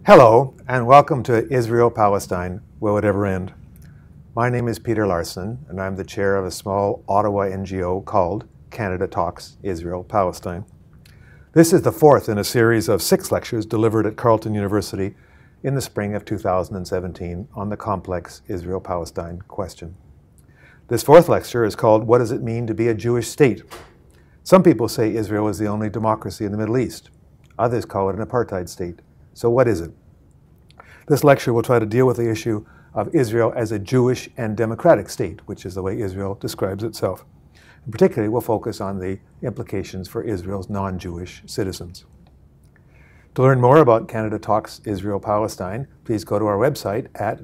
Hello, and welcome to Israel Palestine, Will It Ever End? My name is Peter Larson, and I'm the chair of a small Ottawa NGO called Canada Talks Israel Palestine. This is the fourth in a series of 6 lectures delivered at Carleton University in the spring of 2017 on the complex Israel-Palestine question. This fourth lecture is called What Does It Mean to Be a Jewish State? Some people say Israel is the only democracy in the Middle East. Others call it an apartheid state. So what is it? This lecture will try to deal with the issue of Israel as a Jewish and democratic state, which is the way Israel describes itself. And particularly, we'll focus on the implications for Israel's non-Jewish citizens. To learn more about Canada Talks Israel Palestine, please go to our website at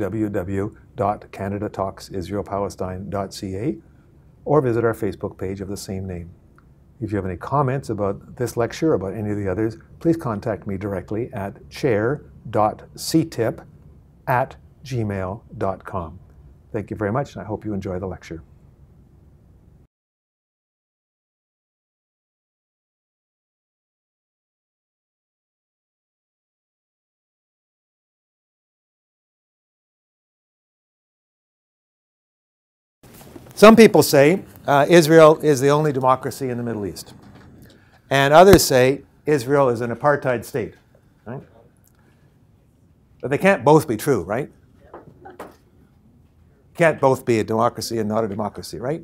www.canadatalksisraelpalestine.ca or visit our Facebook page of the same name. If you have any comments about this lecture or about any of the others, please contact me directly at chair.ctip@gmail.com. Thank you very much, and I hope you enjoy the lecture. Some people say Israel is the only democracy in the Middle East. And others say Israel is an apartheid state. Right? But they can't both be true, right? Can't both be a democracy and not a democracy, right?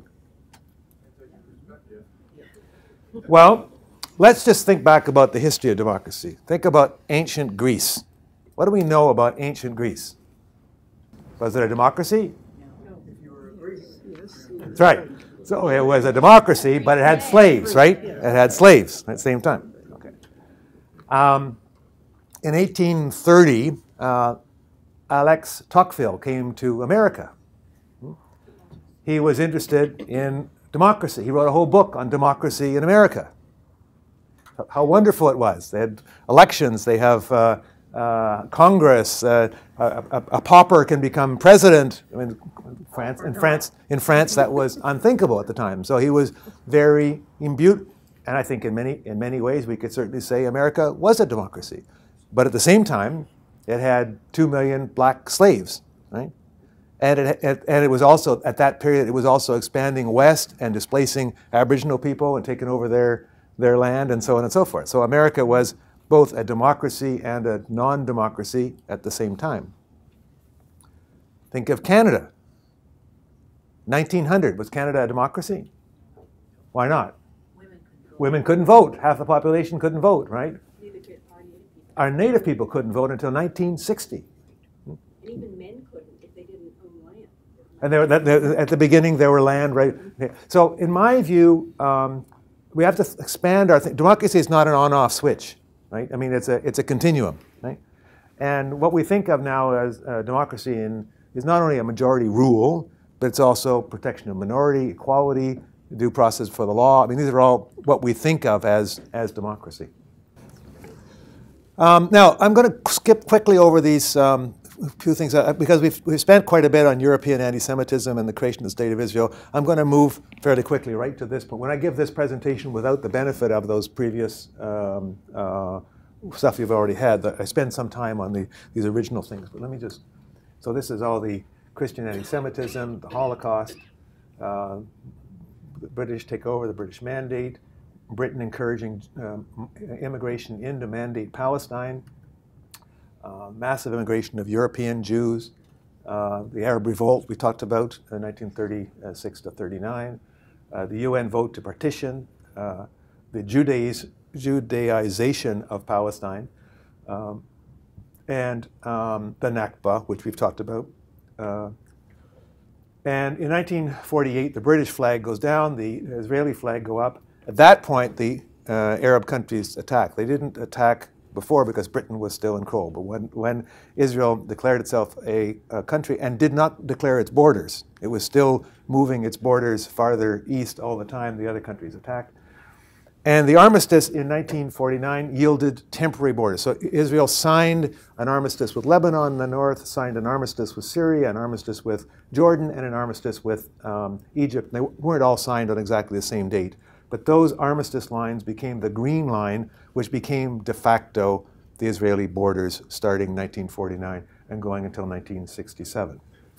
Well, let's just think back about the history of democracy. Think about ancient Greece. What do we know about ancient Greece? Was it a democracy? That's right. So it was a democracy, but it had slaves, right? It had slaves at the same time. Okay. In 1830, Alex Tocqueville came to America. He was interested in democracy. He wrote a whole book on democracy in America. How wonderful it was. They had elections. They have Congress. A pauper can become president. I mean, in France, that was unthinkable at the time. So he was very imbued, and I think in many ways we could certainly say America was a democracy. But at the same time, it had 2 million black slaves, right? And it was also, at that period, it was also expanding west and displacing Aboriginal people and taking over their land and so on and so forth. So America was both a democracy and a non-democracy at the same time. Think of Canada. 1900, was Canada a democracy? Why not? Women couldn't vote. Half the population couldn't vote, right? Our native people couldn't vote until 1960. And even men couldn't if they didn't own land. And at the beginning, there were land, right? So in my view, we have to expand our thing. Democracy is not an on-off switch, right? I mean, it's a continuum, right? And what we think of now as democracy is not only a majority rule, but it's also protection of minority, equality, due process for the law. I mean, these are all what we think of as democracy. Now, I'm going to skip quickly over these few things because we've spent quite a bit on European anti-Semitism and the creation of the State of Israel. I'm going to move fairly quickly right to this point. When I give this presentation without the benefit of those previous stuff you've already had, I spend some time on these original things. But let me just, so this is all the Christian anti-Semitism, the Holocaust, the British take over, the British Mandate, Britain encouraging immigration into Mandate Palestine, massive immigration of European Jews, the Arab Revolt we talked about in 1936 to 39, the UN vote to partition, the Judaization of Palestine, and the Nakba, which we've talked about. And in 1948, the British flag goes down, the Israeli flag go up. At that point, the Arab countries attacked. They didn't attack before because Britain was still in control. But when Israel declared itself a country and did not declare its borders, it was still moving its borders farther east all the time, the other countries attacked. And the armistice in 1949 yielded temporary borders. So Israel signed an armistice with Lebanon in the north, signed an armistice with Syria, an armistice with Jordan, and an armistice with Egypt. They weren't all signed on exactly the same date. But those armistice lines became the green line, which became de facto the Israeli borders starting 1949 and going until 1967.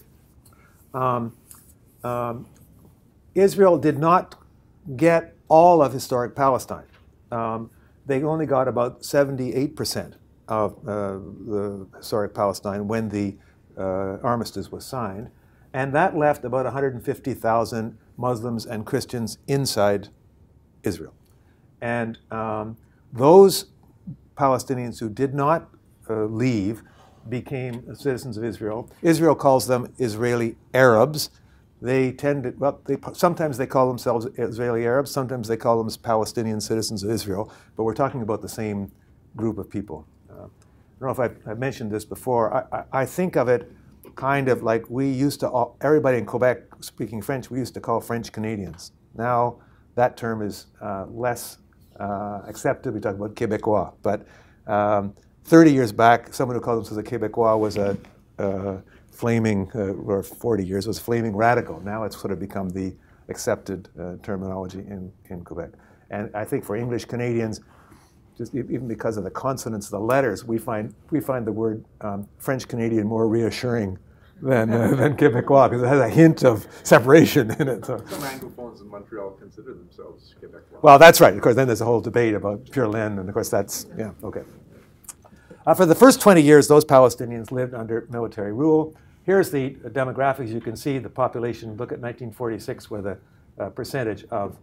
Israel did not get all of historic Palestine. They only got about 78% of the historic Palestine when the armistice was signed, and that left about 150,000 Muslims and Christians inside Israel. And those Palestinians who did not leave became citizens of Israel. Israel calls them Israeli Arabs. They tend to, well, sometimes they call themselves Israeli Arabs, sometimes they call them Palestinian citizens of Israel, but we're talking about the same group of people. I don't know if I've mentioned this before. I think of it kind of like we used to, everybody in Quebec speaking French, we used to call French Canadians. Now that term is less accepted. We talk about Québécois. But 30 years back, someone who called themselves a Québécois was a flaming, or 40 years, was flaming radical. Now it's sort of become the accepted terminology in Quebec. And I think for English Canadians, just even because of the consonants, the letters, we find the word French Canadian more reassuring than Québécois, because it has a hint of separation in it. So. Some Anglophones in Montreal consider themselves Québécois. Well, that's right. Of course, then there's a whole debate about pure laine, and of course that's, yeah, okay. For the first 20 years, those Palestinians lived under military rule. Here's the demographics. You can see the population. Look at 1946, where the percentage of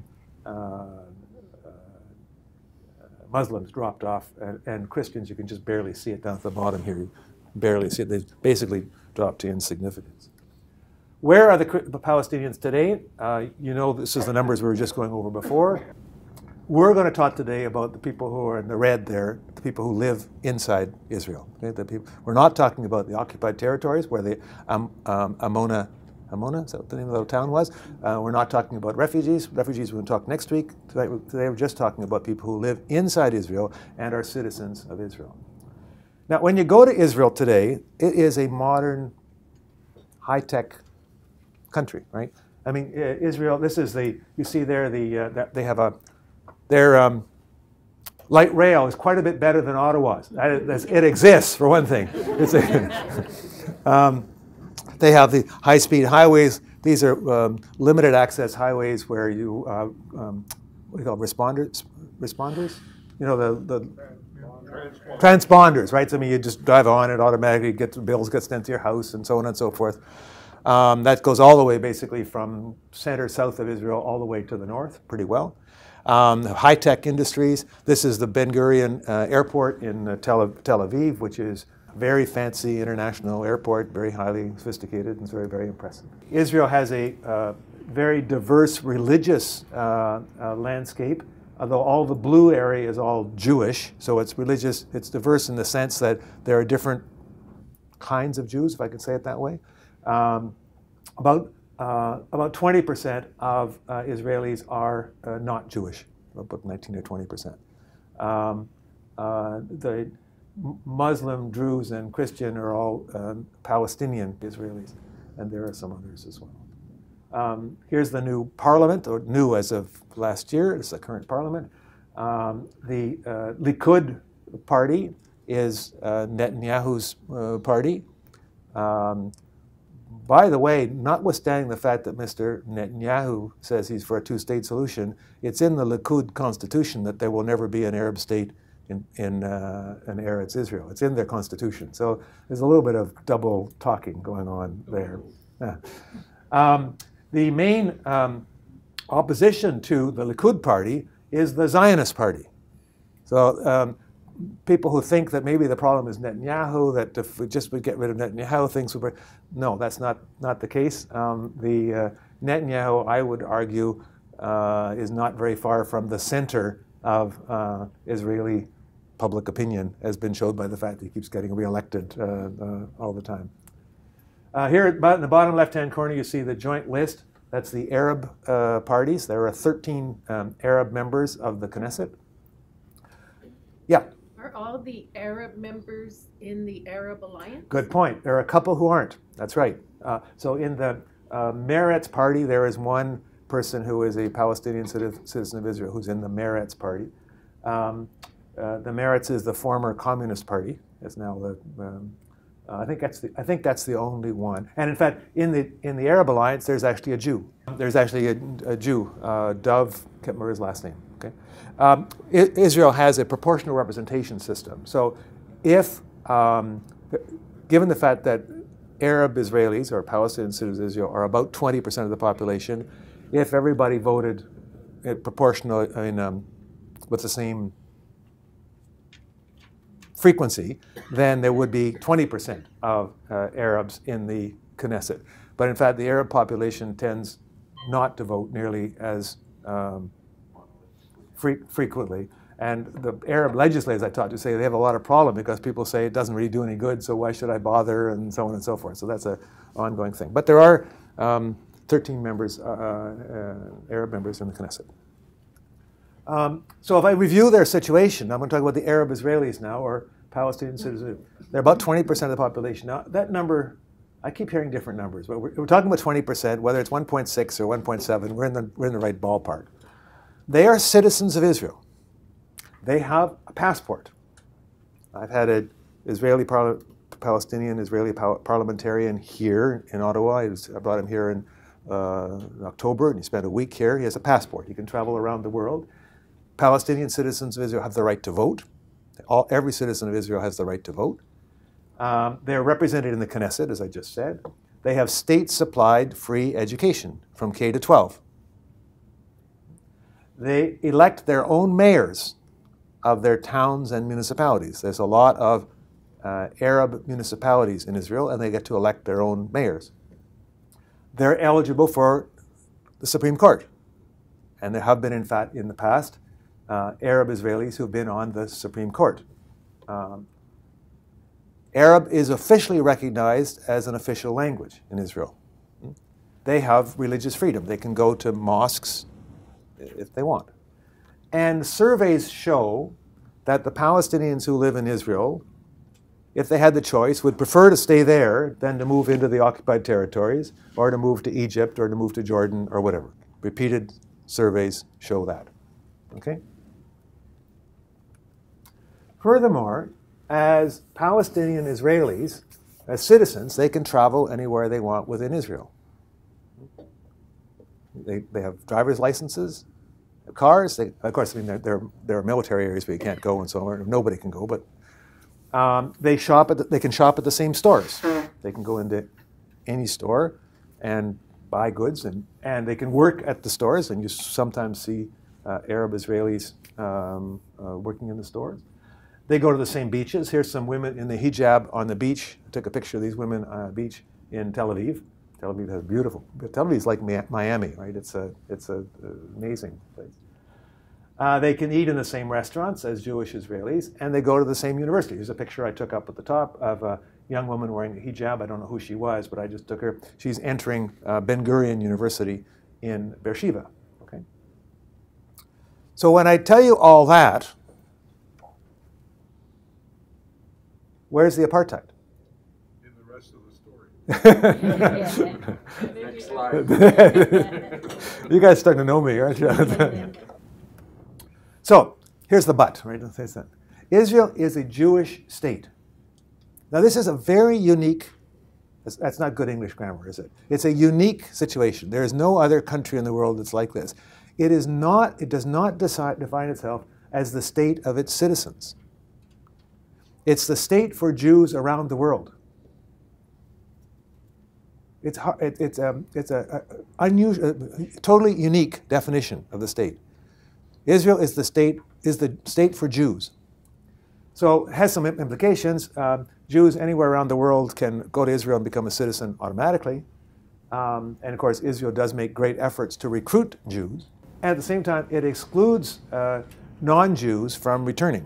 Muslims dropped off, and Christians, you can just barely see it down at the bottom here. You barely see it. They basically dropped to insignificance. Where are the Palestinians today? You know, this is the numbers we were just going over before. We're going to talk today about the people who are in the red there, the people who live inside Israel. Okay? We're not talking about the occupied territories where the Ammona, is that what the name of the town was? We're not talking about refugees. Refugees we're going to talk next week. Today we're just talking about people who live inside Israel and are citizens of Israel. Now, when you go to Israel today, it is a modern, high-tech country, right? I mean, Israel, this is you see there, they have their light rail is quite a bit better than Ottawa's. It exists, for one thing. They have the high-speed highways. These are limited access highways where you, what do you call responders? You know, the transponders, right? So, I mean, you just drive on, it automatically bills get sent to your house, and so on and so forth. That goes all the way, basically, from center south of Israel all the way to the north, pretty well. High-tech industries. This is the Ben Gurion Airport in Tel Aviv, which is a very fancy international airport, very highly sophisticated, and it's very, very impressive. Israel has a very diverse religious landscape, although all the blue area is all Jewish, so it's religious. It's diverse in the sense that there are different kinds of Jews, if I could say it that way. About 20% of Israelis are not Jewish, about 19 or 20%. The Muslim, Druze, and Christian are all Palestinian Israelis, and there are some others as well. Here's the new parliament, or new as of last year. It's the current parliament. The Likud party is Netanyahu's party. By the way, notwithstanding the fact that Mr. Netanyahu says he's for a two-state solution, it's in the Likud constitution that there will never be an Arab state in Eretz Israel. It's in their constitution. So there's a little bit of double talking going on there. The main opposition to the Likud party is the Zionist party. So people who think that maybe the problem is Netanyahu, that if we just would get rid of Netanyahu, things would be... No, that's not the case. Netanyahu, I would argue, is not very far from the center of Israeli public opinion, as been showed by the fact that he keeps getting reelected all the time. Here in the bottom left-hand corner, you see the joint list. That's the Arab parties. There are 13 Arab members of the Knesset. Yeah? Are all the Arab members in the Arab Alliance? Good point. There are a couple who aren't. That's right. So in the Meretz party, there is one person who is a Palestinian citizen of Israel who's in the Meretz party. The Meretz is the former Communist Party. It's now the I think that's the only one. And in fact, in the Arab Alliance, there's actually a Jew. There's actually a Jew, Dov. Can't remember his last name. Okay, Israel has a proportional representation system. So, if given the fact that Arab Israelis or Palestinian citizens of Israel are about 20% of the population, if everybody voted proportional with the same frequency, then there would be 20% of Arabs in the Knesset. But in fact, the Arab population tends not to vote nearly as frequently. And the Arab legislators I talked to say they have a lot of problem because people say it doesn't really do any good, so why should I bother, and so on and so forth. So that's an ongoing thing. But there are 13 members, Arab members in the Knesset. So if I review their situation, I'm going to talk about the Arab Israelis now, or Palestinian citizens. They're about 20% of the population. Now, that number, I keep hearing different numbers, but we're talking about 20%, whether it's 1.6 or 1.7, we're in the right ballpark. They are citizens of Israel. They have a passport. I've had an Palestinian Israeli parliamentarian here in Ottawa. I brought him here in October, and he spent a week here. He has a passport. He can travel around the world. Palestinian citizens of Israel have the right to vote. Every citizen of Israel has the right to vote. They're represented in the Knesset, as I just said. They have state-supplied free education from K to 12. They elect their own mayors of their towns and municipalities. There's a lot of Arab municipalities in Israel, and they get to elect their own mayors. They're eligible for the Supreme Court. And there have been, in fact, in the past, Arab Israelis who've been on the Supreme Court. Arab is officially recognized as an official language in Israel. They have religious freedom. They can go to mosques if they want. And surveys show that the Palestinians who live in Israel, if they had the choice, would prefer to stay there than to move into the occupied territories or to move to Egypt or to move to Jordan or whatever. Repeated surveys show that. Okay? Furthermore, as Palestinian Israelis, as citizens, they can travel anywhere they want within Israel. They have driver's licenses, cars. Of course, I mean, there are military areas where you can't go and so on. Nobody can go, but they can shop at the same stores. They can go into any store and buy goods, and they can work at the stores, and you sometimes see Arab Israelis working in the stores. They go to the same beaches. Here's some women in the hijab on the beach. I took a picture of these women on a beach in Tel Aviv. Tel Aviv has beautiful. Tel Aviv is like Miami, right? It's an amazing place. They can eat in the same restaurants as Jewish Israelis, and they go to the same university. Here's a picture I took up at the top of a young woman wearing a hijab. I don't know who she was, but I just took her. She's entering Ben Gurion University in Beersheba. Okay. So when I tell you all that, where's the apartheid? In the rest of the story. Next slide. You guys starting to know me, aren't you? So here's the but, right? Israel is a Jewish state. Now this is a very unique, that's not good English grammar, is it? It's a unique situation. There is no other country in the world that's like this. It does not define itself as the state of its citizens. It's the state for Jews around the world. It's a unusual, totally unique definition of the state. Israel is the state for Jews. So it has some implications. Jews anywhere around the world can go to Israel and become a citizen automatically. And of course, Israel does make great efforts to recruit Jews. And at the same time, it excludes non-Jews from returning.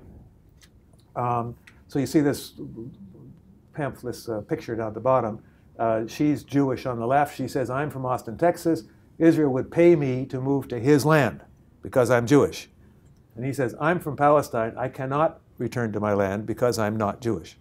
So you see this pamphlet, this picture down at the bottom. She's Jewish on the left. She says, I'm from Austin, Texas. Israel would pay me to move to his land because I'm Jewish. And he says, I'm from Palestine. I cannot return to my land because I'm not Jewish.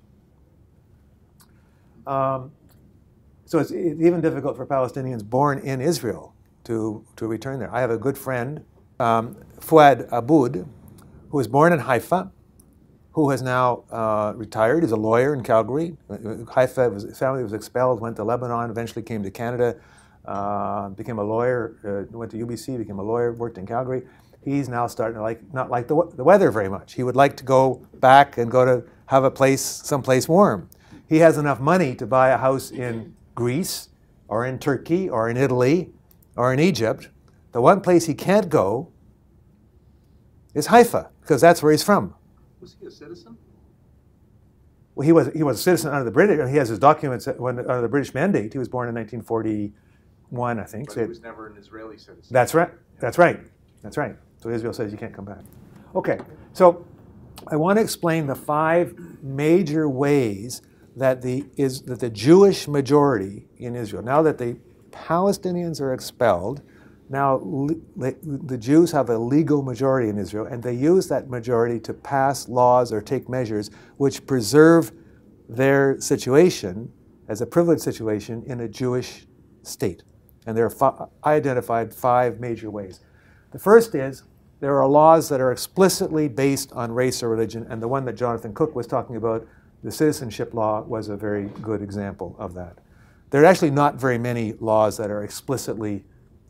So it's even difficult for Palestinians born in Israel to return there. I have a good friend, Fouad Aboud, who was born in Haifa, who has now retired. He's a lawyer in Calgary. Haifa, his family was expelled, went to Lebanon, eventually came to Canada, became a lawyer, went to UBC, became a lawyer, worked in Calgary. He's now starting to not like the weather very much. He would like to go back and go to have a place, someplace warm. He has enough money to buy a house in Greece or in Turkey or in Italy or in Egypt. The one place he can't go is Haifa, because that's where he's from. Was he a citizen? Well, he was a citizen under the British. He has his documents under the British Mandate. He was born in 1941, I think. But So he was never an Israeli citizen. that's right. That's right. That's right. So Israel says you can't come back. Okay. So I want to explain the 5 major ways that the Jewish majority in Israel, now that the Palestinians are expelled, now the Jews have a legal majority in Israel, and they use that majority to pass laws or take measures which preserve their situation as a privileged situation in a Jewish state. And there are identified 5 major ways. The first is there are laws that are explicitly based on race or religion, and the one that Jonathan Cook was talking about, the citizenship law, was a very good example of that. There are actually not very many laws that are explicitly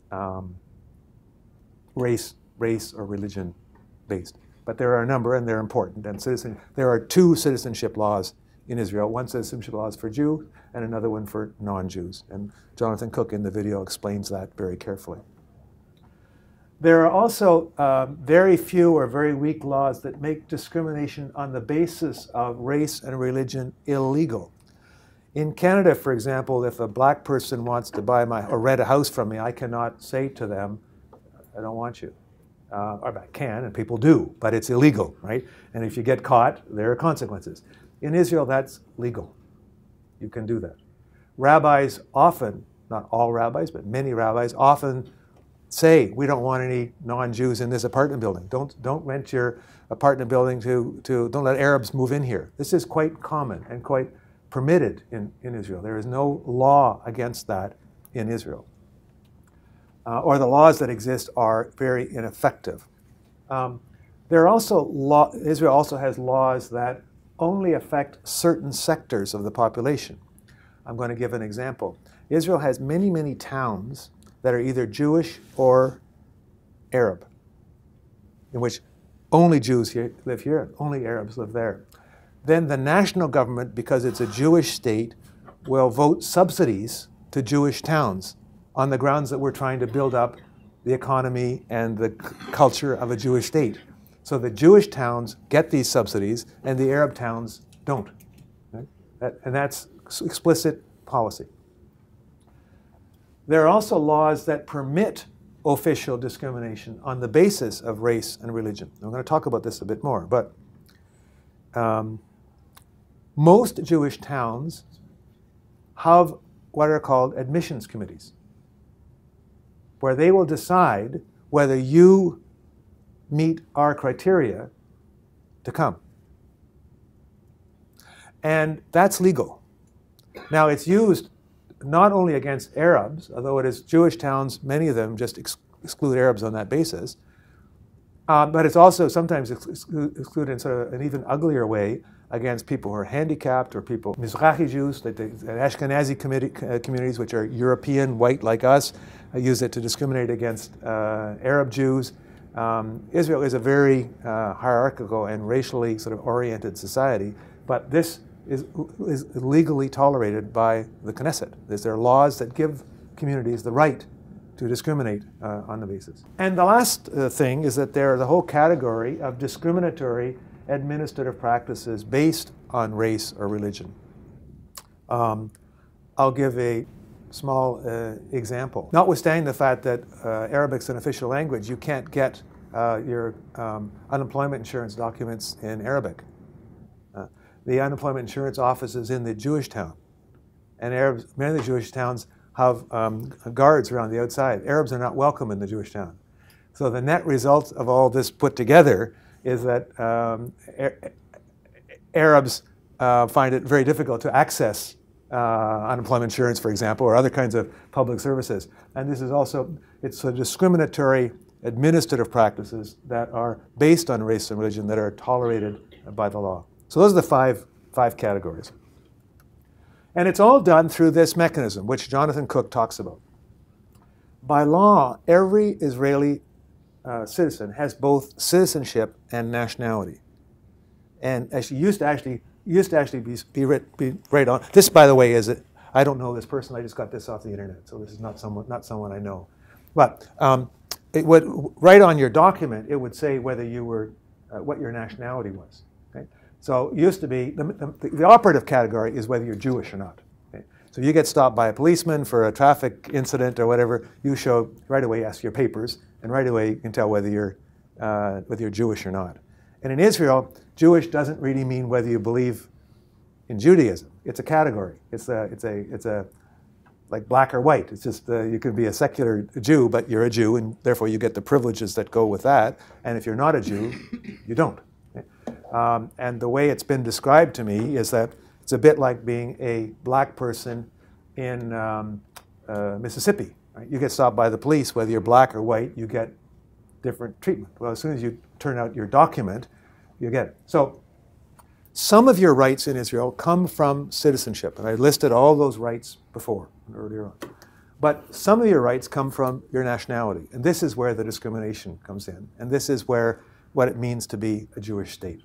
race or religion based, but there are a number, and they're important. And there are 2 citizenship laws in Israel. One citizenship law is for Jews, and another one for non-Jews. And Jonathan Cook in the video explains that very carefully. There are also very few or very weak laws that make discrimination on the basis of race and religion illegal. In Canada, for example, if a black person wants to buy or rent a house from me, I cannot say to them, I don't want you. Or I can, and people do, but it's illegal, right? And if you get caught, there are consequences. In Israel, that's legal. You can do that. Rabbis often, not all rabbis, but many rabbis often say, we don't want any non-Jews in this apartment building. Don't rent your apartment building don't let Arabs move in here. This is quite common and quite permitted in Israel. There is no law against that in Israel. Or the laws that exist are very ineffective. There are also Israel also has laws that only affect certain sectors of the population. I'm going to give an example. Israel has many, many towns that are either Jewish or Arab, in which only Jews live here, only Arabs live there. Then the national government, because it's a Jewish state, will vote subsidies to Jewish towns on the grounds that we're trying to build up the economy and the culture of a Jewish state. So the Jewish towns get these subsidies and the Arab towns don't. Right? And that's explicit policy. There are also laws that permit official discrimination on the basis of race and religion. I'm going to talk about this a bit more, but most Jewish towns have what are called admissions committees, where they will decide whether you meet our criteria to come. And that's legal. Now, it's used not only against Arabs, although it is Jewish towns, many of them just exclude Arabs on that basis, but it's also sometimes excluded in sort of an even uglier way against people who are handicapped or people, Mizrahi Jews, like the Ashkenazi communities, which are European, white like us, use it to discriminate against Arab Jews. Israel is a very hierarchical and racially sort of oriented society, but this is legally tolerated by the Knesset. There are laws that give communities the right to discriminate on the basis. And the last thing is that there are the whole category of discriminatory administrative practices based on race or religion. I'll give a small example. Notwithstanding the fact that Arabic's an official language, you can't get your unemployment insurance documents in Arabic. The unemployment insurance office is in the Jewish town. And many of the Jewish towns have guards around the outside. Arabs are not welcome in the Jewish town. So the net result of all this put together is that Arabs find it very difficult to access unemployment insurance, for example, or other kinds of public services. And this is also, it's a discriminatory administrative practices that are based on race and religion that are tolerated by the law. So those are the five categories. And it's all done through this mechanism, which Jonathan Cook talks about. By law, every Israeli citizen has both citizenship and nationality. And as used to actually be right on. This, by the way, I don't know this person. I just got this off the internet, so this is not someone I know. But it would right on your document. It would say whether you were what your nationality was. Okay? So it used to be the operative category is whether you're Jewish or not. Okay? So you get stopped by a policeman for a traffic incident or whatever. You show right away, ask your papers, and right away you can tell whether you're Jewish or not. And in Israel, Jewish doesn't really mean whether you believe in Judaism. It's a category. It's a like black or white. It's just you could be a secular Jew, but you're a Jew, and therefore you get the privileges that go with that. And if you're not a Jew, you don't. Okay? And the way it's been described to me is that it's a bit like being a black person in Mississippi. Right? You get stopped by the police, whether you're black or white, you get different treatment. Well, as soon as you turn out your document, you get it. So some of your rights in Israel come from citizenship, and I listed all those rights before, earlier on. But some of your rights come from your nationality, and this is where the discrimination comes in, and this is where what it means to be a Jewish state.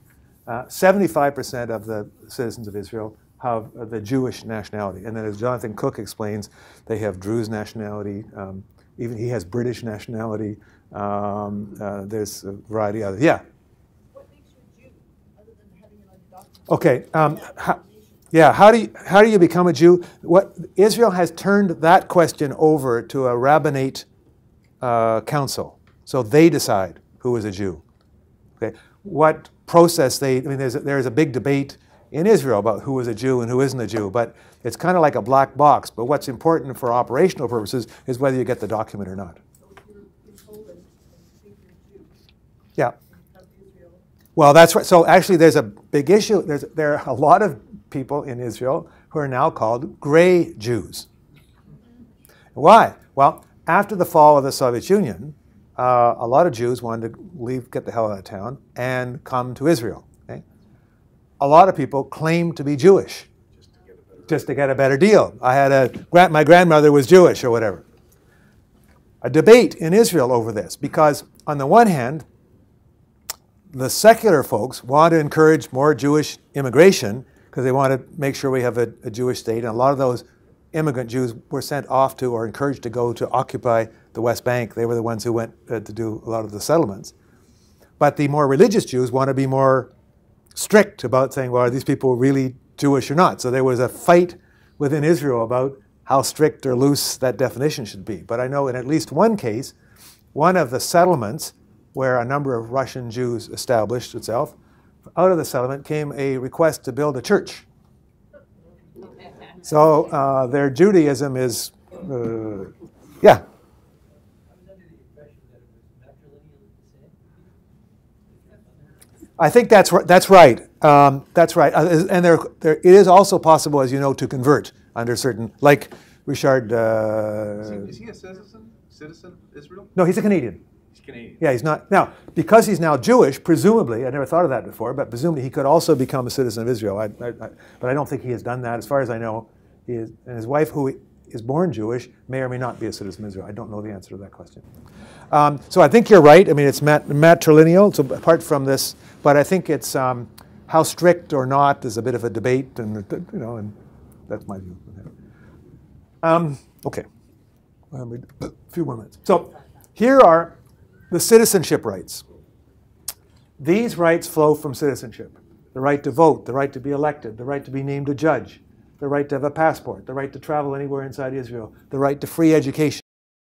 75% of the citizens of Israel have the Jewish nationality, and then as Jonathan Cook explains, they have Druze nationality, even he has British nationality, there's a variety of others. Yeah? What makes you a Jew, other than having it on your document? Okay. How do you become a Jew? Israel has turned that question over to a rabbinate council, so they decide who is a Jew. Okay, what process there's a big debate in Israel about who is a Jew and who isn't a Jew, but it's kind of like a black box. But what's important for operational purposes is whether you get the document or not. So if you're in Poland and you think you're a Jew, Yeah. and you come to Israel, Well, that's right. So actually, there's a big issue. There are a lot of people in Israel who are now called gray Jews. Why? Well, after the fall of the Soviet Union, a lot of Jews wanted to leave, get the hell out of town, and come to Israel. Okay? A lot of people claim to be Jewish, just to get a better deal. My grandmother was Jewish or whatever. A debate in Israel over this, because on the one hand, the secular folks want to encourage more Jewish immigration because they want to make sure we have a Jewish state, and a lot of those immigrant Jews were sent off to or encouraged to go to occupy the West Bank. They were the ones who went to do a lot of the settlements. But the more religious Jews want to be more strict about saying, well, are these people really Jewish or not? So there was a fight within Israel about how strict or loose that definition should be. But I know in at least one case, one of the settlements where a number of Russian Jews established itself, out of the settlement came a request to build a church. So their Judaism is, yeah. I think that's right. That's right. And it is also possible, as you know, to convert under certain, like Richard. Is he a citizen? Citizen of Israel? No, he's a Canadian. He's Canadian. Yeah, he's not. Now, because he's now Jewish, presumably, I never thought of that before, but presumably he could also become a citizen of Israel. But I don't think he has done that. As far as I know, he is, and his wife, who is born Jewish, may or may not be a citizen of Israel. I don't know the answer to that question. So I think you're right. I mean, it's matrilineal, so apart from this, but I think it's how strict or not is a bit of a debate, and and that's my view. Okay, a few more minutes. So here are the citizenship rights. These rights flow from citizenship: the right to vote, the right to be elected, the right to be named a judge, the right to have a passport, the right to travel anywhere inside Israel, the right to free education.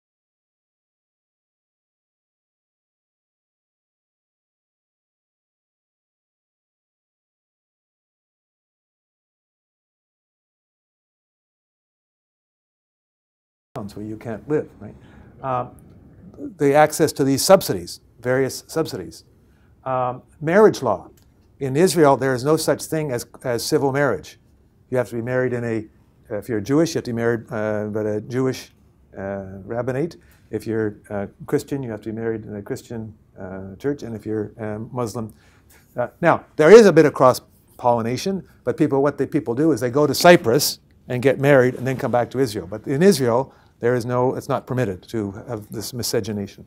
Where you can't live, right? The access to these subsidies, various subsidies. Marriage law. In Israel, there is no such thing as civil marriage. You have to be married if you're Jewish, you have to be married by a Jewish rabbinate. If you're Christian, you have to be married in a Christian church, and if you're Muslim. Now, there is a bit of cross-pollination, but what people do is they go to Cyprus and get married and then come back to Israel. But in Israel, it's not permitted to have this miscegenation.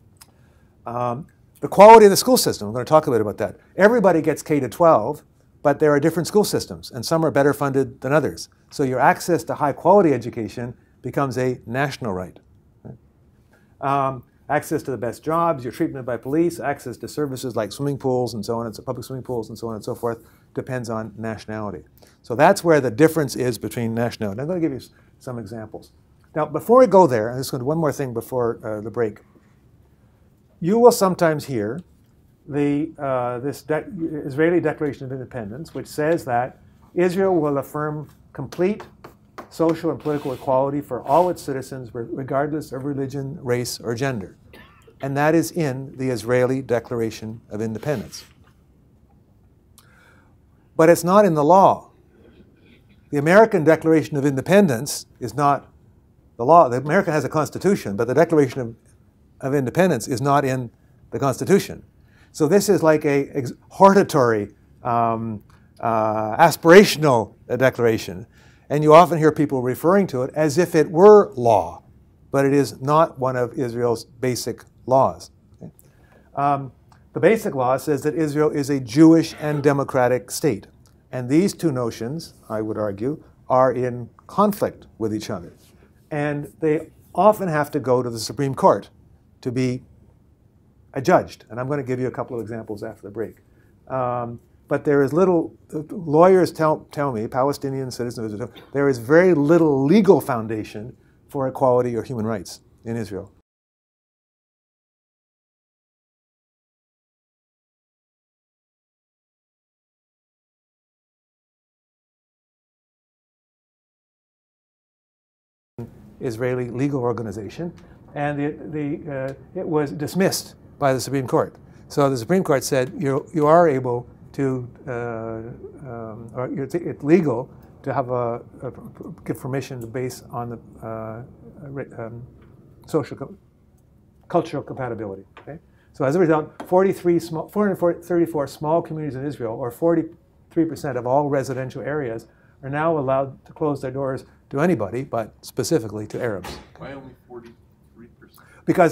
The quality of the school system, I'm going to talk a bit about that. Everybody gets K to 12, but there are different school systems, and some are better funded than others. So your access to high-quality education becomes a national right. Access to the best jobs, your treatment by police, access to services like swimming pools and so on, and so public swimming pools and so on and so forth, depends on nationality. So that's where the difference is between nationality. I'm going to give you some examples. Now, before we go there, I'm just going to do one more thing before the break. You will sometimes hear this Israeli Declaration of Independence, which says that Israel will affirm complete social and political equality for all its citizens, regardless of religion, race, or gender. And that is in the Israeli Declaration of Independence. But it's not in the law. The American Declaration of Independence is not the law. The American has a constitution, but the Declaration of Independence is not in the Constitution. So this is like a hortatory, aspirational declaration. And you often hear people referring to it as if it were law, but it is not one of Israel's basic laws. Okay? The basic law says that Israel is a Jewish and democratic state. And these two notions, I would argue, are in conflict with each other. And they often have to go to the Supreme Court to be adjudged. And I'm going to give you a couple of examples after the break. But there is little, lawyers tell me, Palestinian citizens of Israel, there is very little legal foundation for equality or human rights in Israel. Israeli legal organization, and it was dismissed by the Supreme Court. So the Supreme Court said you are able to, or it's legal to have give permission based on the cultural compatibility. Okay? So as a result, 434 small communities in Israel, or 43% of all residential areas, are now allowed to close their doors to anybody, but specifically to Arabs. Why only 43%? Because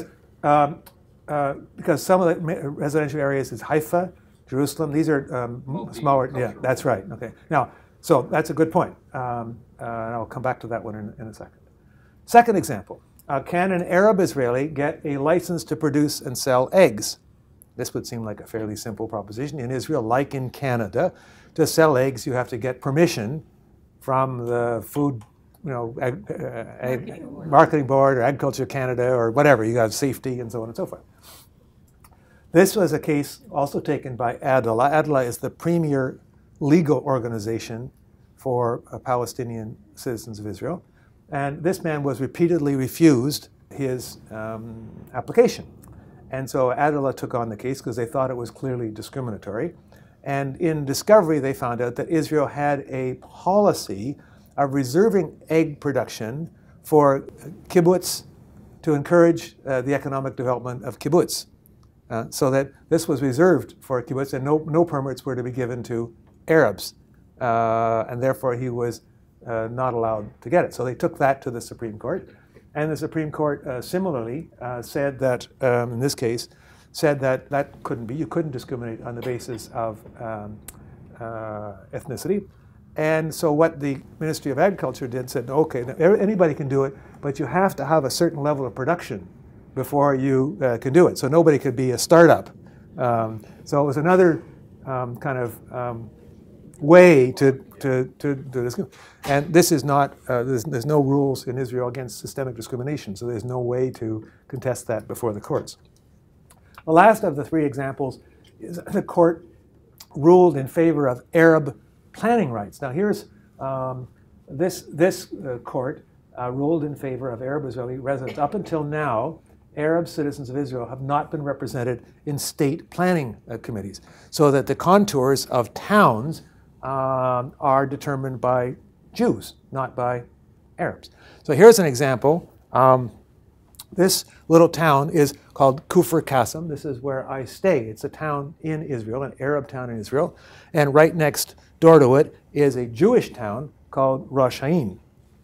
some of the residential areas is Haifa, Jerusalem. These are smaller. Yeah, that's right. Okay. Now, so that's a good point. And I'll come back to that one in a second. Second example. Can an Arab Israeli get a license to produce and sell eggs? This would seem like a fairly simple proposition. In Israel, like in Canada, to sell eggs, you have to get permission from the Food Marketing Board or Agriculture Canada or whatever. You have safety and so on and so forth. This was a case also taken by ADLA. ADLA is the premier legal organization for Palestinian citizens of Israel. And this man was repeatedly refused his application. And so ADLA took on the case because they thought it was clearly discriminatory. And in discovery, they found out that Israel had a policy of reserving egg production for kibbutz to encourage the economic development of kibbutz. So that this was reserved for kibbutz, and no permits were to be given to Arabs. And therefore, he was not allowed to get it. So they took that to the Supreme Court. And the Supreme Court similarly said that, in this case, said that that couldn't be. You couldn't discriminate on the basis of ethnicity. And so what the Ministry of Agriculture did said, okay, anybody can do it, but you have to have a certain level of production before you can do it. So nobody could be a startup. So it was another kind of way to do this. And this is not, there's no rules in Israel against systemic discrimination, so there's no way to contest that before the courts. The last of the three examples is the court ruled in favor of Arab planning rights. Now here's this court ruled in favor of Arab Israeli residents. Up until now, Arab citizens of Israel have not been represented in state planning committees, so that the contours of towns are determined by Jews, not by Arabs. So here's an example This little town is called Kufr Qasim. This is where I stay. It's a town in Israel, an Arab town in Israel. And right next door to it is a Jewish town called Rosh Ain.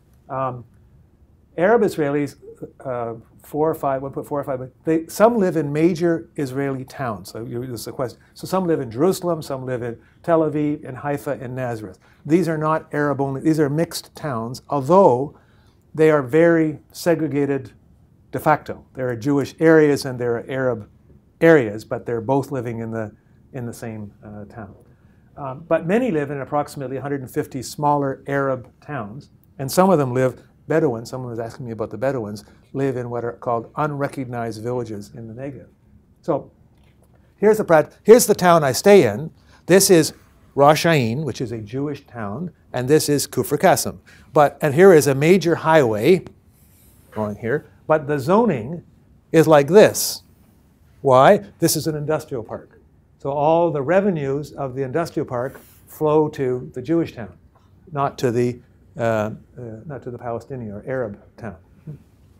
Arab Israelis, 1.4 or 5, some live in major Israeli towns. So this is a question. So some live in Jerusalem, some live in Tel Aviv, and Haifa, and Nazareth. These are not Arab only. These are mixed towns, although they are very segregated de facto. There are Jewish areas and there are Arab areas, but they're both living in the same town. But many live in approximately 150 smaller Arab towns, and some of them live Bedouins. Someone was asking me about the Bedouins, live in what are called unrecognized villages in the Negev. So here's the town I stay in. This is Rosh Ain, which is a Jewish town, and this is Kufr Qasim. And here is a major highway going here, but the zoning is like this. Why? This is an industrial park. So all the revenues of the industrial park flow to the Jewish town, not to the Palestinian or Arab town. I'm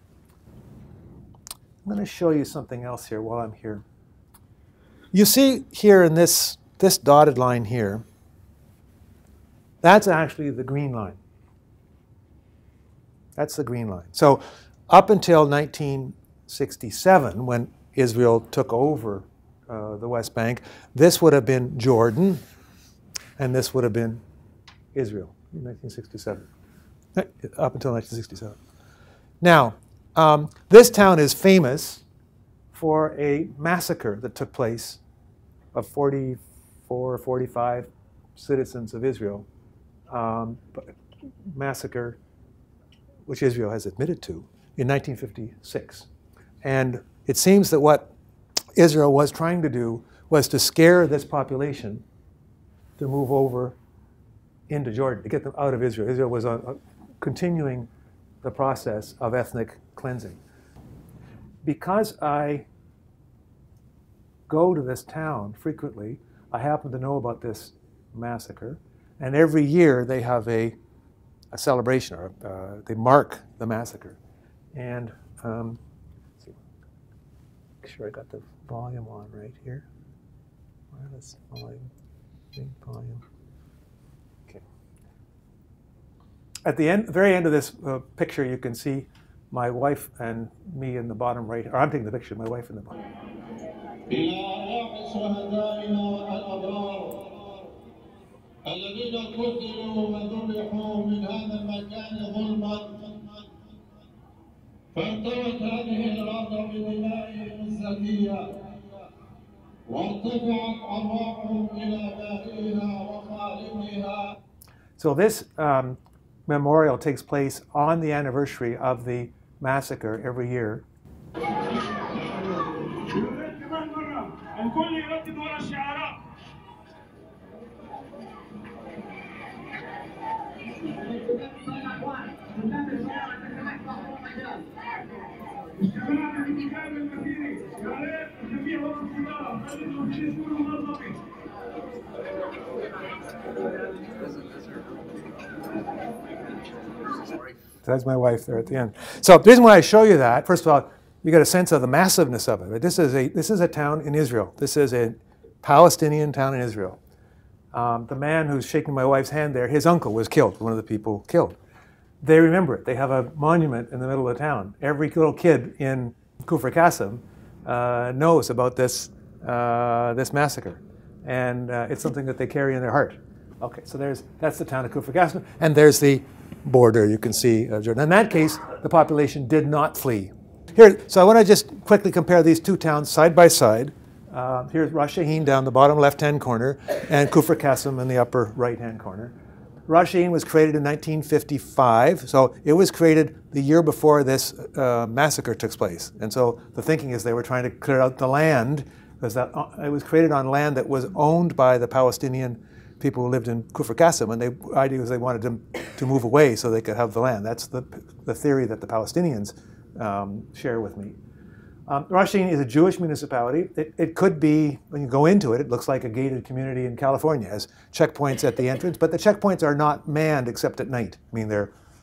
going to show you something else here while I'm here. You see here in this dotted line here, that's actually the green line. That's the green line. So up until 1967, when Israel took over the West Bank, this would have been Jordan, and this would have been Israel in 1967, up until 1967. Now, this town is famous for a massacre that took place of 44 or 45 citizens of Israel, massacre which Israel has admitted to in 1956. And it seems that what Israel was trying to do was to scare this population to move over into Jordan, to get them out of Israel. Israel was continuing the process of ethnic cleansing. Because I go to this town frequently, I happen to know about this massacre, and every year they have a celebration, or they mark the massacre. And let's see, make sure I got the volume on right here. Wireless volume, big volume. Okay. At the very end of this picture, you can see my wife and me in the bottom right. Or I'm taking the picture, my wife in the bottom. الذين قتلوا وذبحوا من هذا المكان ظلما فانطوت هذه الارض بدمائهم الزكيه وارتفعت ارواحهم الى بارئها وخالقها. So this memorial takes place on the anniversary of the massacre every year. That's my wife there at the end. So the reason why I show you that, first of all, you get a sense of the massiveness of it. This is a town in Israel. This is a Palestinian town in Israel. The man who's shaking my wife's hand there, his uncle was killed, one of the people killed. They remember it. They have a monument in the middle of the town. Every little kid in Kufr Qasim knows about this massacre. And it's something that they carry in their heart. Okay, so that's the town of Kufr Qasim. And there's the border, you can see Jordan. In that case, the population did not flee. Here, so I want to just quickly compare these two towns side by side. Here's Rosh Ain down the bottom left-hand corner, and Kufr Qasim in the upper right-hand corner. Rosh Ain was created in 1955, so it was created the year before this massacre took place. And so the thinking is they were trying to clear out the land, because it was created on land that was owned by the Palestinian people who lived in Kufr Qasim, and the idea was they wanted them to move away so they could have the land. That's the theory that the Palestinians share with me. Rosh Ain is a Jewish municipality. It could be, when you go into it, it looks like a gated community in California. It has checkpoints at the entrance, but the checkpoints are not manned except at night. I mean, they're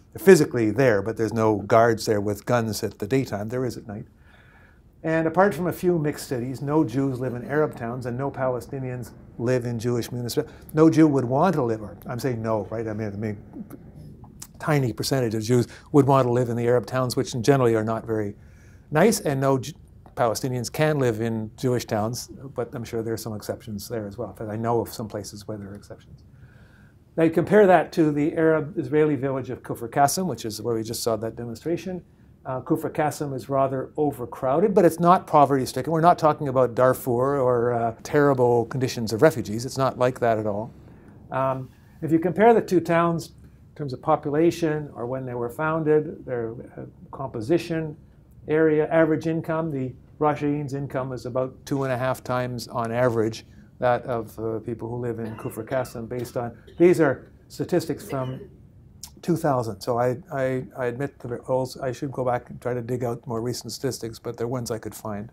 physically there, but there's no guards there with guns at the daytime. There is at night. And apart from a few mixed cities, no Jews live in Arab towns, and no Palestinians live in Jewish municipalities. No Jew would want to live, or I'm saying no, right? I mean, tiny percentage of Jews would want to live in the Arab towns, which generally are not very nice, and no Palestinians can live in Jewish towns, but I'm sure there are some exceptions there as well. In fact, I know of some places where there are exceptions. Now you compare that to the Arab-Israeli village of Kufr Qasim, which is where we just saw that demonstration. Kufr Qasim is rather overcrowded, but it's not poverty-stricken. We're not talking about Darfur or terrible conditions of refugees. It's not like that at all. If you compare the two towns in terms of population or when they were founded, their composition, area, average income, the Rashidin's income is about 2.5 times on average that of people who live in Kufr Qasim based on, these are statistics from 2000. So I admit that I should go back and try to dig out more recent statistics, but they're ones I could find.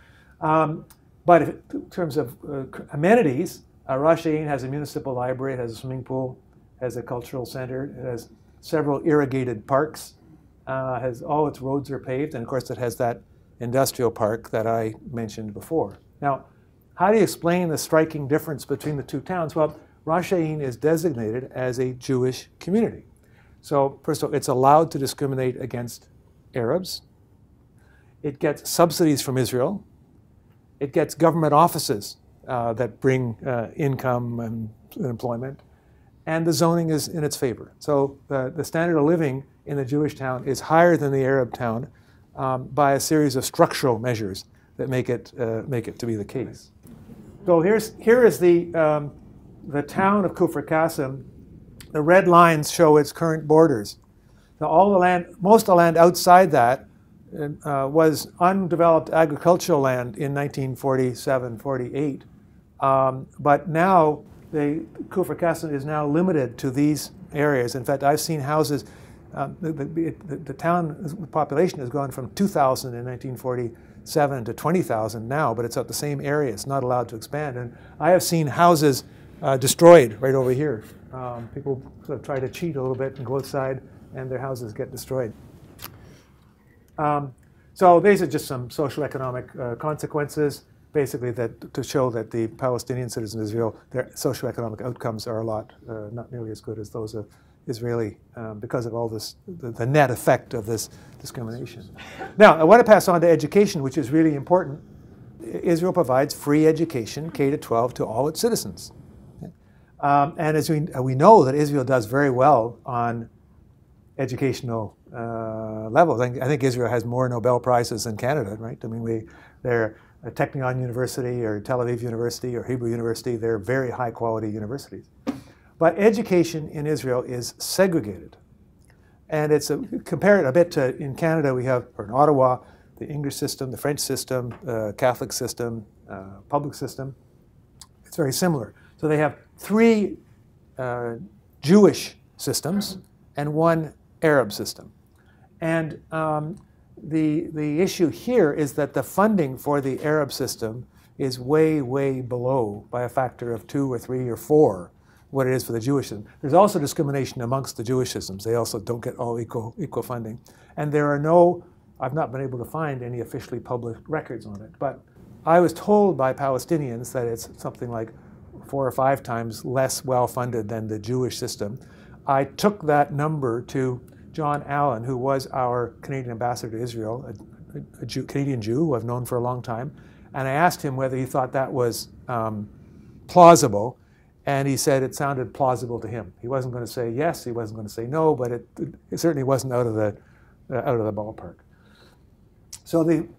But in terms of amenities, Rashidin has a municipal library, it has a swimming pool, has a cultural center, it has several irrigated parks, has all its roads are paved, and of course it has that industrial park that I mentioned before. Now, how do you explain the striking difference between the two towns? Well, Rashidin is designated as a Jewish community. So first of all, it's allowed to discriminate against Arabs. It gets subsidies from Israel. It gets government offices that bring income and employment. And the zoning is in its favor. So the standard of living in the Jewish town is higher than the Arab town by a series of structural measures that make it to be the case. So here is the town of Kufr Qasim. The red lines show its current borders. Now, all the land, most of the land outside that was undeveloped agricultural land in 1947, 48. But now Kufr Qasim is now limited to these areas. In fact, I've seen houses. The town population has gone from 2,000 in 1947 to 20,000 now, but it's at the same area. It's not allowed to expand. And I have seen houses destroyed right over here. People sort of try to cheat a little bit and go outside, and their houses get destroyed. So these are just some socioeconomic consequences, basically that to show that the Palestinian citizens of Israel, their socioeconomic outcomes are a lot, not nearly as good as those of Israeli, because of all this, the net effect of this discrimination. Now, I want to pass on to education, which is really important. Israel provides free education, K-12, to all its citizens. And as we know that Israel does very well on educational levels. I think Israel has more Nobel Prizes than Canada, right? I mean, they're Technion University or Tel Aviv University or Hebrew University. They're very high quality universities. But education in Israel is segregated. And it's compare it a bit to in Canada, we have, or in Ottawa, the English system, the French system, Catholic system, public system. It's very similar. So they have 3 Jewish systems and 1 Arab system. And the issue here is that the funding for the Arab system is way, way below by a factor of 2 or 3 or 4 what it is for the Jewish system. There's also discrimination amongst the Jewish systems. They also don't get all equal funding. And there are no, I've not been able to find any officially published records on it. But I was told by Palestinians that it's something like 4 or 5 times less well-funded than the Jewish system. I took that number to John Allen, who was our Canadian ambassador to Israel, a Canadian Jew who I've known for a long time, and I asked him whether he thought that was plausible, and he said it sounded plausible to him. He wasn't going to say yes, he wasn't going to say no, but it certainly wasn't out of the ballpark. So the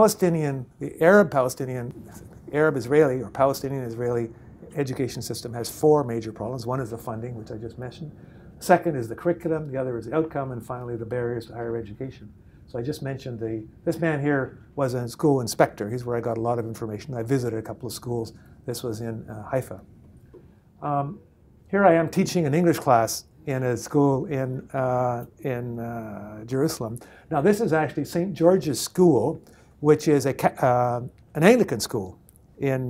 Arab-Israeli or Palestinian-Israeli education system has 4 major problems. One is the funding, which I just mentioned. Second is the curriculum. The other is the outcome. And finally, the barriers to higher education. So I just mentioned this man here was a school inspector. He's where I got a lot of information. I visited a couple of schools. This was in Haifa. Here I am teaching an English class in a school in Jerusalem. Now, this is actually St. George's School, which is an Anglican school in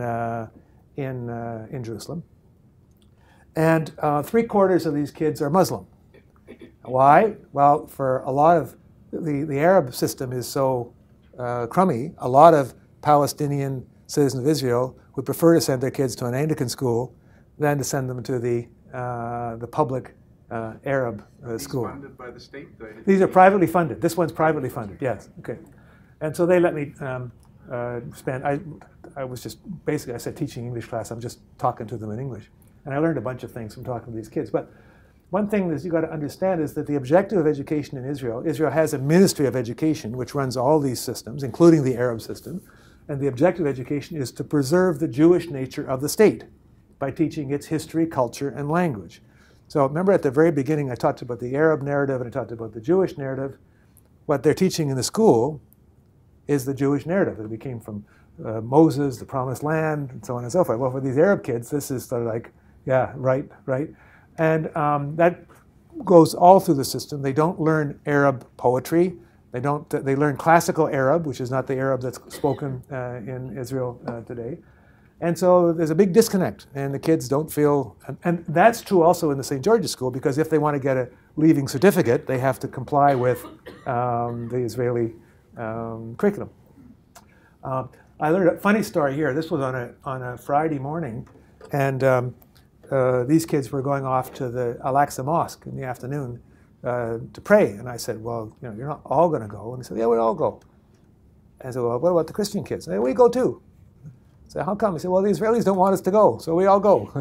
Jerusalem. And 3/4 of these kids are Muslim. Why? Well, for a lot of the Arab system is so crummy, a lot of Palestinian citizens of Israel would prefer to send their kids to an Anglican school than to send them to the public Arab school. Funded by the state? These are privately funded. This one's privately funded, yes. Okay. And so they let me spend, I was just, basically I said teaching English class, I'm just talking to them in English. And I learned a bunch of things from talking to these kids. But one thing that you've got to understand is that the objective of education in Israel, Israel has a Ministry of Education which runs all these systems, including the Arab system. And the objective of education is to preserve the Jewish nature of the state by teaching its history, culture, and language. So remember at the very beginning I talked about the Arab narrative and I talked about the Jewish narrative. What they're teaching in the school is the Jewish narrative. That we came from Moses, the Promised Land, and so on and so forth. Well, for these Arab kids, this is sort of like, yeah, right. And that goes all through the system. They don't learn Arab poetry. They learn classical Arab, which is not the Arab that's spoken in Israel today. And so there's a big disconnect, and the kids don't feel, and that's true also in the St. George's School, because if they want to get a leaving certificate, they have to comply with the Israeli curriculum. I learned a funny story here. This was on a Friday morning, and these kids were going off to the Al-Aqsa Mosque in the afternoon to pray. And I said, well, you're not all going to go. And he said, yeah, we'll all go. And I said, well, what about the Christian kids? And we go too. I said, how come? He said, well, the Israelis don't want us to go, so we all go.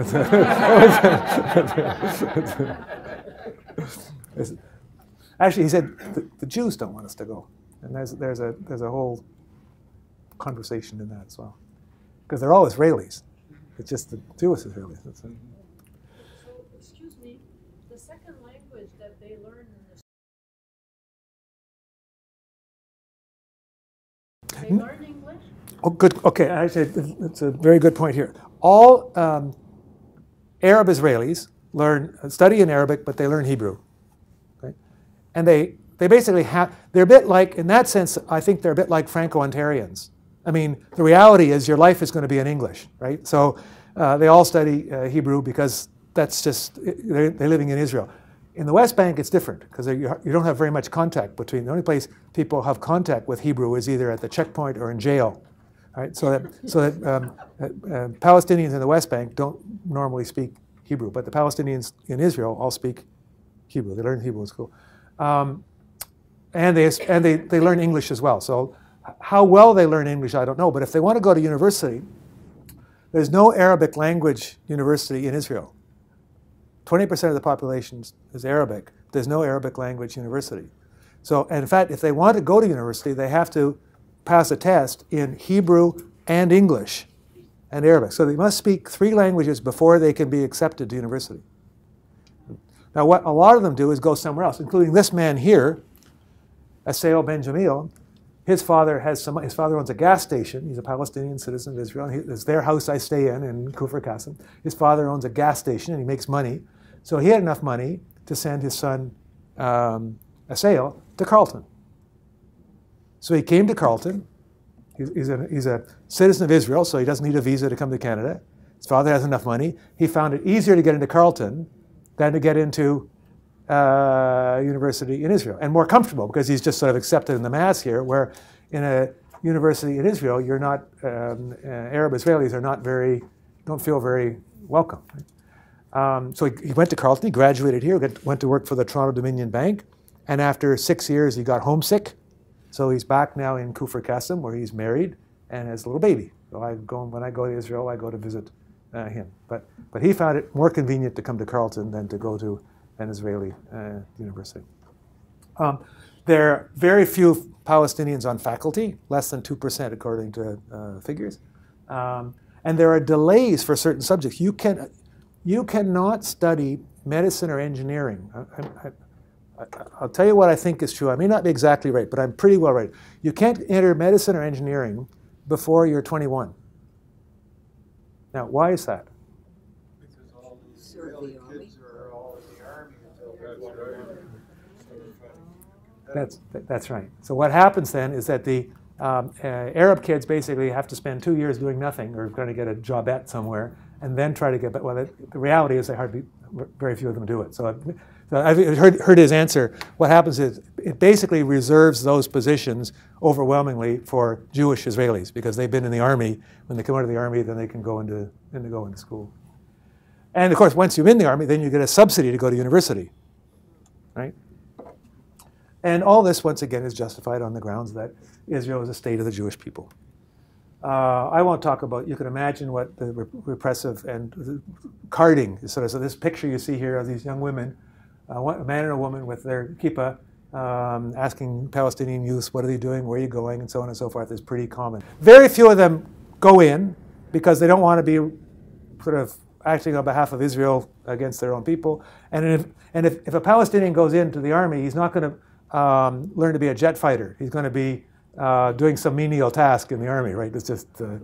Actually, he said, the Jews don't want us to go. And there's a whole conversation in that as well. Because they're all Israelis. It's just the Jewish Israelis. That's it. So, excuse me, the second language that they learn in the they learn English? Oh, good. Okay, actually, it's a very good point here. All Arab Israelis study in Arabic, but they learn Hebrew. Okay? And they basically they're a bit like, in that sense, I think they're a bit like Franco-Ontarians. I mean, the reality is your life is going to be in English, right? So they all study Hebrew because that's just, they're living in Israel. In the West Bank, it's different because you don't have very much contact between. The only place people have contact with Hebrew is either at the checkpoint or in jail, right? So that Palestinians in the West Bank don't normally speak Hebrew, but the Palestinians in Israel all speak Hebrew. They learn Hebrew in school, and they learn English as well. So how well they learn English, I don't know. But if they want to go to university, there's no Arabic language university in Israel. 20% of the population is Arabic. There's no Arabic language university. So, and in fact, if they want to go to university, they have to pass a test in Hebrew and English and Arabic. So they must speak 3 languages before they can be accepted to university. Now, what a lot of them do is go somewhere else, including this man here, Aseo Ben Jamil. His father owns a gas station. He's a Palestinian citizen of Israel. It's their house I stay in Kufr Qasim. His father owns a gas station and he makes money. So he had enough money to send his son, Aseo, to Carleton. So he came to Carleton. He's a citizen of Israel, so he doesn't need a visa to come to Canada. His father has enough money. He found it easier to get into Carleton than to get into university in Israel, and more comfortable because he's just sort of accepted in the mass here, where in a university in Israel, you're not, Arab Israelis don't feel very welcome. So he went to Carleton, he graduated here, went to work for the Toronto Dominion Bank, and after 6 years he got homesick. So he's back now in Kufr Qasim, where he's married and has a little baby. So when I go to Israel, I go to visit him. But he found it more convenient to come to Carleton than to go to an Israeli university. There are very few Palestinians on faculty, less than 2% according to figures. And there are delays for certain subjects. You cannot study medicine or engineering. I'll tell you what I think is true. I may not be exactly right, but I'm pretty well right. You can't enter medicine or engineering before you're 21. Now, why is that? Because all the Israeli kids are all in the army until That's right. So what happens then is that the Arab kids basically have to spend 2 years doing nothing or going to get a jobette somewhere, and then try to get back. Well, the reality is very few of them do it. So I've heard his answer. What happens is it basically reserves those positions overwhelmingly for Jewish Israelis because they've been in the army. When they come out of the army, then they can go into school. And of course, once you're in the army, then you get a subsidy to go to university, right? And all this, once again, is justified on the grounds that Israel is a state of the Jewish people. I won't talk about, you can imagine what the repressive and the carding is. So this picture you see here of these young women, a man and a woman with their kippah, asking Palestinian youths, what are they doing, where are you going, and so on and so forth, is pretty common. Very few of them go in because they don't want to be sort of acting on behalf of Israel against their own people. And if a Palestinian goes into the army, he's not going to learn to be a jet fighter. He's going to be doing some menial task in the army, right? It's just, let's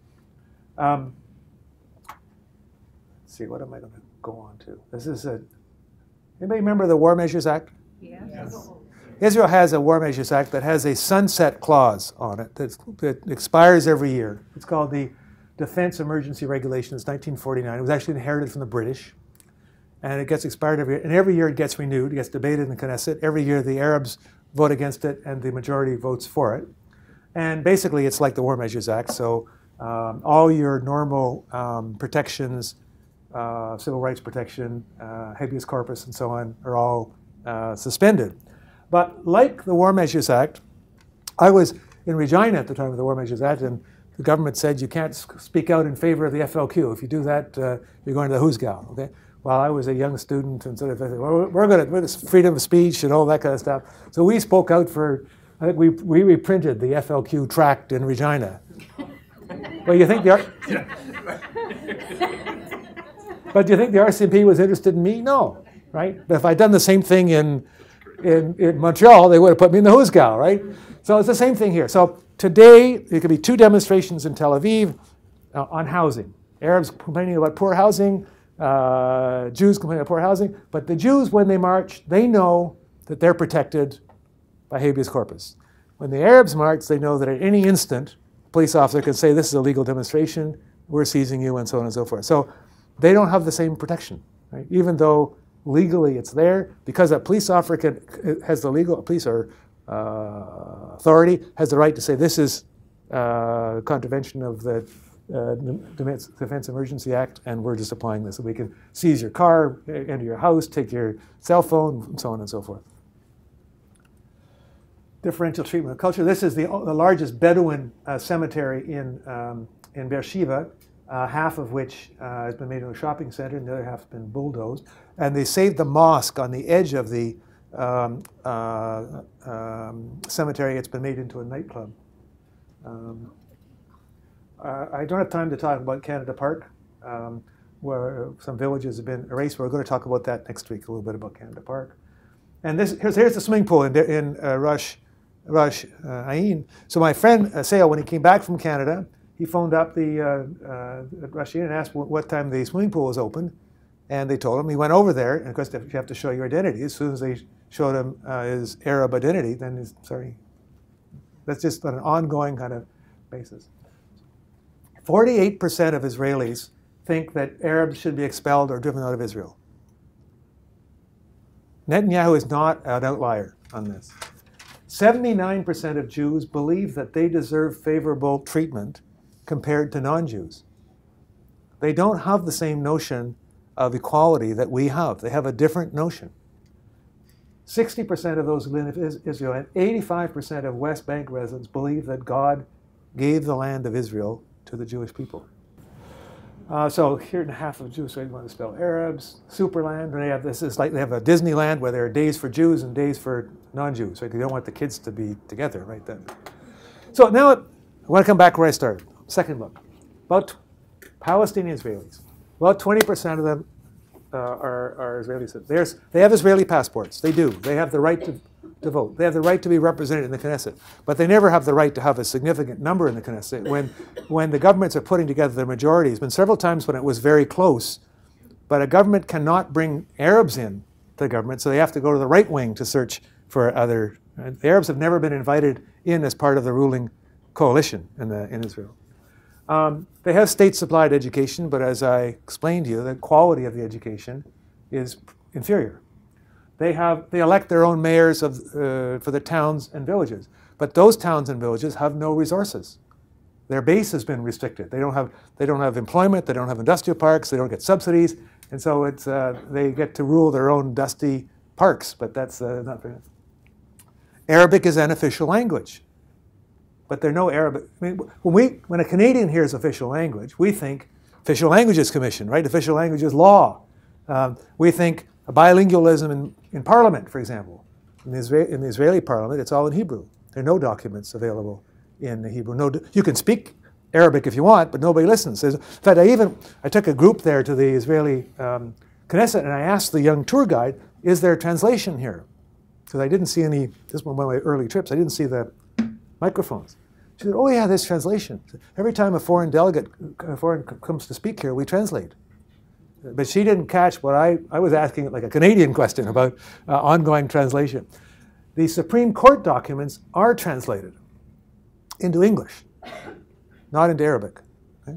see, what am I going to go on to? This is anybody remember the War Measures Act? Yes. Israel has a War Measures Act that has a sunset clause on it that expires every year. It's called the Defense Emergency Regulations, 1949. It was actually inherited from the British. And it gets expired every year. And every year it gets renewed. It gets debated in the Knesset. Every year the Arabs vote against it and the majority votes for it. And basically it's like the War Measures Act. So all your normal protections, civil rights protection, habeas corpus and so on are all suspended. But like the War Measures Act, I was in Regina at the time of the War Measures Act, and the government said you can't speak out in favor of the FLQ. If you do that, you're going to the Hoosgow. Okay. Well, I was a young student, and sort of, well, we're freedom of speech and all that kind of stuff. So we spoke out for. I think we reprinted the FLQ tract in Regina. Well, you think but do you think the RCMP was interested in me? No, right? But if I'd done the same thing in Montreal, they would have put me in the Hoosgow, right? So it's the same thing here. So today, there could be 2 demonstrations in Tel Aviv on housing. Arabs complaining about poor housing, Jews complaining about poor housing. But the Jews, when they march, they know that they're protected by habeas corpus. When the Arabs march, they know that at any instant, a police officer can say, this is a legal demonstration, we're seizing you, and so on and so forth. So they don't have the same protection, right? Even though legally it's there, because a police officer has the legal, police or authority has the right to say this is contravention of the Defense Emergency Act, and we're just applying this. So we can seize your car, enter your house, take your cell phone, and so on and so forth. Differential treatment of culture. This is the largest Bedouin cemetery in Beersheba, half of which has been made into a shopping center, and the other half has been bulldozed. And they saved the mosque on the edge of the cemetery. It's been made into a nightclub. I don't have time to talk about Canada Park, where some villages have been erased. We're going to talk about that next week, a little bit about Canada Park. And here's the swimming pool in Rosh Ain. So my friend Sale, when he came back from Canada, he phoned up the Rosh Ain and asked what time the swimming pool was open. And they told him. He went over there, and of course you have to show your identity. As soon as they showed him his Arab identity, then he's, sorry. That's just on an ongoing kind of basis. 48% of Israelis think that Arabs should be expelled or driven out of Israel. Netanyahu is not an outlier on this. 79% of Jews believe that they deserve favorable treatment compared to non-Jews. They don't have the same notion of equality that we have. They have a different notion. 60% of those who live in Israel and 85% of West Bank residents believe that God gave the land of Israel to the Jewish people. So here in half of Jews, so you want to spell Arabs, Superland, and they have this is like they have a Disneyland where there are days for Jews and days for non-Jews. Right? They don't want the kids to be together, right then. So now I want to come back where I started. Second look, about Palestinian Israelis. About 20% of them are Israelis. They have Israeli passports. They do. They have the right to vote. They have the right to be represented in the Knesset. But they never have the right to have a significant number in the Knesset. When the governments are putting together their majorities, there's been several times when it was very close, but a government cannot bring Arabs in to the government, so they have to go to the right wing to search for other. The Arabs have never been invited in as part of the ruling coalition in Israel. They have state-supplied education, but as I explained to you, the quality of the education is inferior. They elect their own mayors for the towns and villages, but those towns and villages have no resources. Their base has been restricted. They don't have employment. They don't have industrial parks. They don't get subsidies, and so they get to rule their own dusty parks. But that's not very. Arabic is an official language, but there are no Arabic. I mean, when a Canadian hears official language, we think Official Languages Commission, right? Official languages law. We think bilingualism in Parliament, for example. In the Israeli Parliament, it's all in Hebrew. There are no documents available in Hebrew. You can speak Arabic if you want, but nobody listens. In fact, I took a group there to the Israeli Knesset, and I asked the young tour guide, "Is there translation here?" Because I didn't see any. This was one of my early trips. I didn't see the microphones. She said, "Oh yeah, there's translation. Every time a foreign comes to speak here, we translate." But she didn't catch what I was asking, like a Canadian question about ongoing translation. The Supreme Court documents are translated into English, not into Arabic. Okay?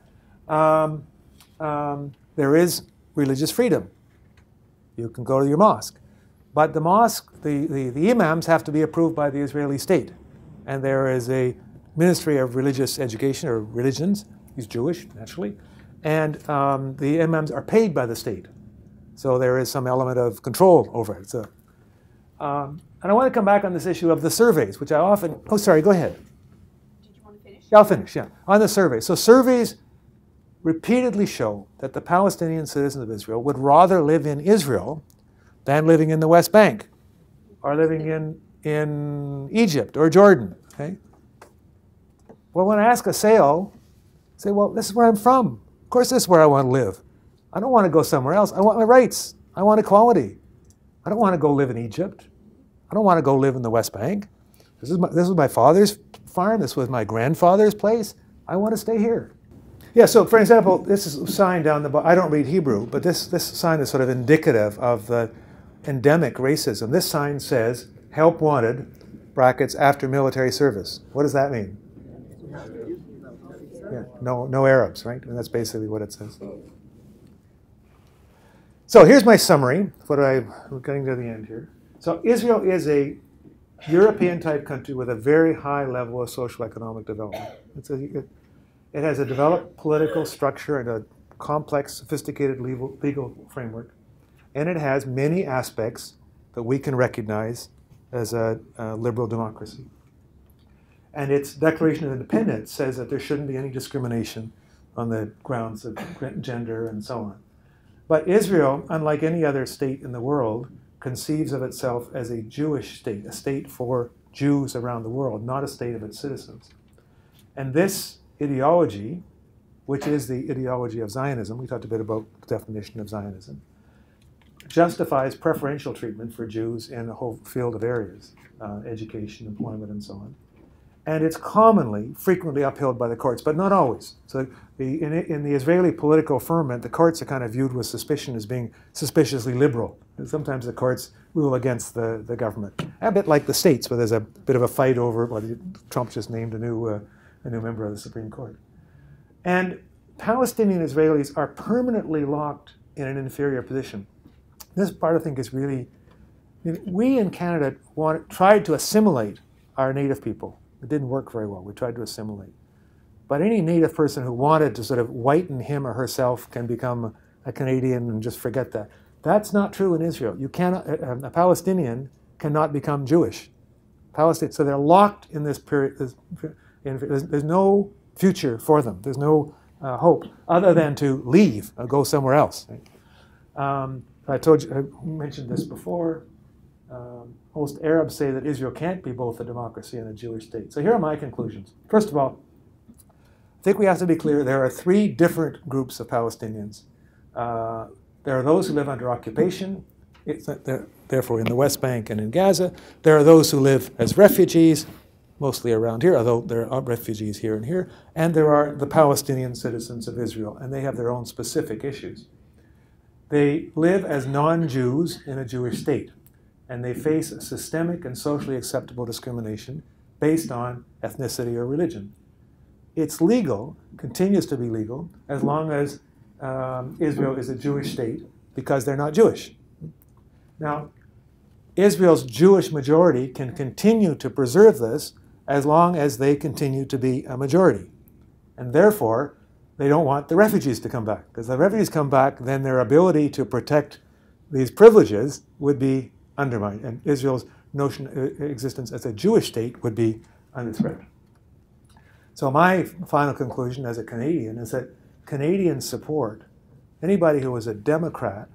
There is religious freedom. You can go to your mosque. But the mosque, the imams have to be approved by the Israeli state. And there is a Ministry of Religious Education, or religions. He's Jewish, naturally. And the imams are paid by the state. So there is some element of control over it. So, and I want to come back on this issue of the surveys, which I often... Oh, sorry, go ahead. Did you want to finish? Yeah, I'll finish, yeah. On the surveys. So surveys repeatedly show that the Palestinian citizens of Israel would rather live in Israel than living in the West Bank or living in Egypt or Jordan. Okay? Well, when I ask a SAO, I say, well, this is where I'm from. Of course this is where I want to live. I don't want to go somewhere else. I want my rights. I want equality. I don't want to go live in Egypt. I don't want to go live in the West Bank. This was my father's farm. This was my grandfather's place. I want to stay here. Yeah, so for example, this is a sign down the bottom. I don't read Hebrew, but this sign is sort of indicative of the endemic racism. This sign says, help wanted, brackets, after military service. What does that mean? Yeah, no Arabs, right? And that's basically what it says. So here's my summary. We're getting to the end here. So Israel is a European-type country with a very high level of social economic development. It has a developed political structure and a complex, sophisticated legal framework. And it has many aspects that we can recognize as a liberal democracy. And its Declaration of Independence says that there shouldn't be any discrimination on the grounds of gender and so on. But Israel, unlike any other state in the world, conceives of itself as a Jewish state, a state for Jews around the world, not a state of its citizens. And this ideology, which is the ideology of Zionism, we talked a bit about the definition of Zionism, justifies preferential treatment for Jews in a whole field of areas, education, employment, and so on. And it's frequently upheld by the courts, but not always. So in the Israeli political firmament, the courts are kind of viewed with suspicion as being suspiciously liberal. And sometimes the courts rule against the government. A bit like the states, where there's a bit of a fight over, well, Trump just named a new member of the Supreme Court. And Palestinian Israelis are permanently locked in an inferior position. This part, I think, is really... we in Canada tried to assimilate our native people. It didn't work very well. We tried to assimilate. But any native person who wanted to sort of whiten him or herself can become a Canadian and just forget that. That's not true in Israel. You cannot, a Palestinian cannot become Jewish. So they're locked in this period. There's no future for them. There's no hope other than to leave or go somewhere else. I mentioned this before. Most Arabs say that Israel can't be both a democracy and a Jewish state. So here are my conclusions. First of all, I think we have to be clear there are three different groups of Palestinians. There are those who live under occupation, therefore in the West Bank and in Gaza. There are those who live as refugees, mostly around here, although there are refugees here and here. And there are the Palestinian citizens of Israel, and they have their own specific issues. They live as non-Jews in a Jewish state, and they face systemic and socially acceptable discrimination based on ethnicity or religion. it's legal, continues to be legal, as long as Israel is a Jewish state, because they're not Jewish. Now, Israel's Jewish majority can continue to preserve this as long as they continue to be a majority. And therefore, they don't want the refugees to come back. Because if the refugees come back, then their ability to protect these privileges would be undermined. And Israel's existence as a Jewish state would be under threat. So my final conclusion as a Canadian is that Canadians support anybody who is a Democrat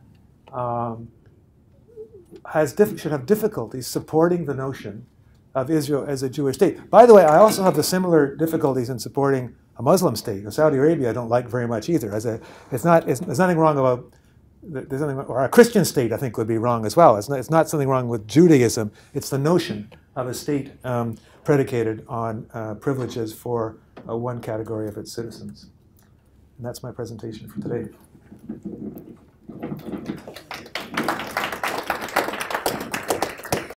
should have difficulties supporting the notion of Israel as a Jewish state. By the way, I also have the similar difficulties in supporting a Muslim state. Saudi Arabia I don't like very much either. There's nothing wrong about, or a Christian state I think would be wrong as well. It's not something wrong with Judaism. It's the notion of a state predicated on privileges for one category of its citizens. And that's my presentation for today.